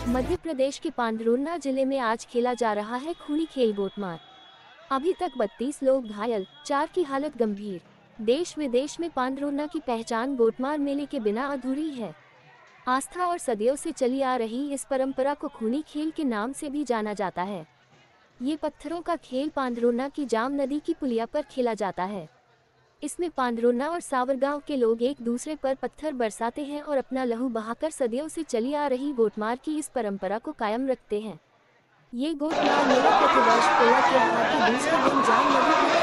मध्य प्रदेश के पांढुर्णा जिले में आज खेला जा रहा है खूनी खेल गोटमार। अभी तक 32 लोग घायल, 4 की हालत गंभीर। देश विदेश में पांढुर्णा की पहचान गोटमार मेले के बिना अधूरी है। आस्था और सदियों से चली आ रही इस परंपरा को खूनी खेल के नाम से भी जाना जाता है। ये पत्थरों का खेल पांढुर्णा की जाम नदी की पुलिया पर खेला जाता है। इसमें पांढुर्णा और सावरगांव के लोग एक दूसरे पर पत्थर बरसाते हैं और अपना लहू बहाकर सदियों से चली आ रही गोटमार की इस परंपरा को कायम रखते हैं। ये गोटमार मेला प्रतिवर्ष पोला त्योहार के दूसरे दिन जाम नदी